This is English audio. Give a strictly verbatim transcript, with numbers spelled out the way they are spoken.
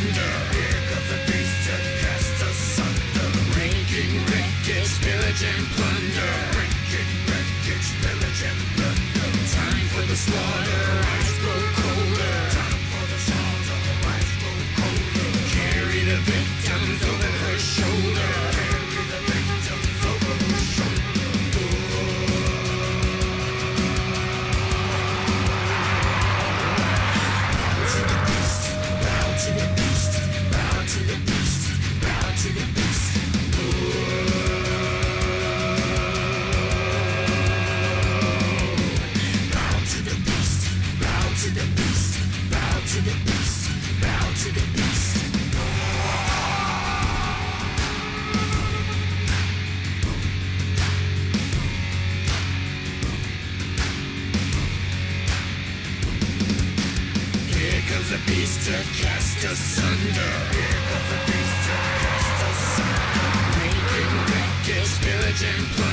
asunder. Here comes the beast to cast asunder. Ranking, wreckage, pillage and plunder. Ranking, wreckage, pillage and plunder. Time for the slaughter, eyes grow colder. Time for the slaughter, eyes grow colder. Carry the victims over her shoulder. Carry the victims over her shoulder. Bow to the beast, bow to the beast, bow to the beast. Bow to the beast, bow to the beast, bow to the beast, bow to the beast. Here comes the beast to cast asunder. Here comes the beast to cast asunder. Making wreckage, pillage and plunder.